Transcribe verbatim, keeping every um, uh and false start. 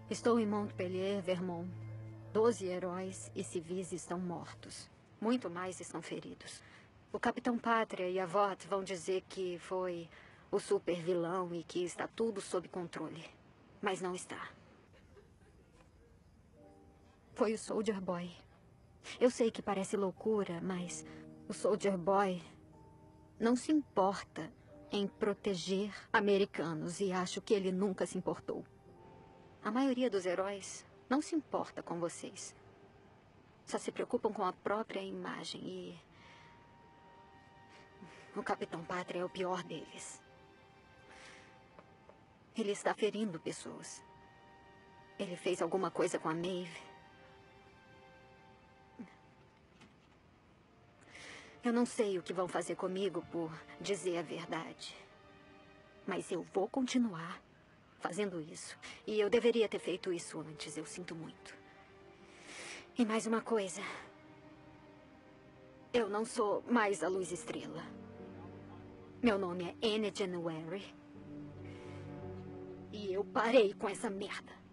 Estou em Montpellier, Vermont. Doze heróis e civis estão mortos. Muito mais estão feridos. O Capitão Pátria e a Vought vão dizer que foi o super vilão e que está tudo sob controle. Mas não está. Foi o Soldier Boy. Eu sei que parece loucura, mas o Soldier Boy não se importa em proteger americanos e acho que ele nunca se importou. A maioria dos heróis não se importa com vocês. Só se preocupam com a própria imagem e... o Capitão Pátria é o pior deles. Ele está ferindo pessoas. Ele fez alguma coisa com a Maeve. Eu não sei o que vão fazer comigo por dizer a verdade. Mas eu vou continuar fazendo isso. E eu deveria ter feito isso antes, eu sinto muito. E mais uma coisa. Eu não sou mais a Luz Estrela. Meu nome é Anna January. E eu parei com essa merda.